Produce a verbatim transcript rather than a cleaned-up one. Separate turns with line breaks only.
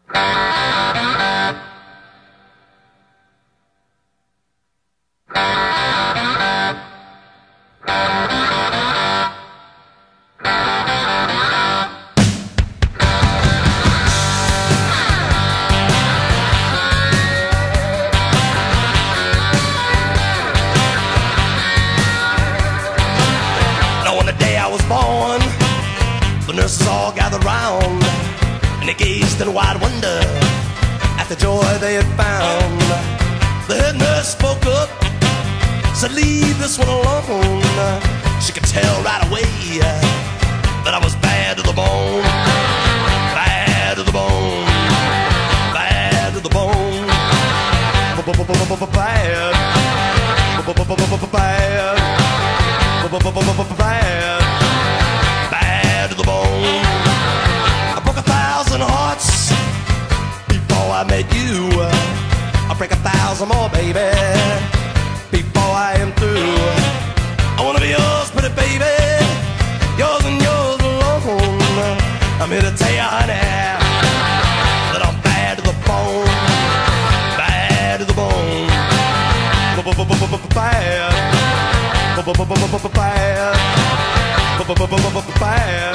Born, the nurses all gathered round, and they gazed in wide wonder at the joy they had found. The head nurse spoke up, said, "Leave this one alone." She could tell right away that I was bad to the bone, bad to the bone, bad to the bone, bad, bad, bad. Bad to the bone. I broke a thousand hearts before I met you. I'll break a thousand more, baby, before I am through. I wanna be yours, pretty baby, yours and yours alone. I'm here to tell you, honey, that I'm bad to the bone, bad to the bone, bad, bad. Bad.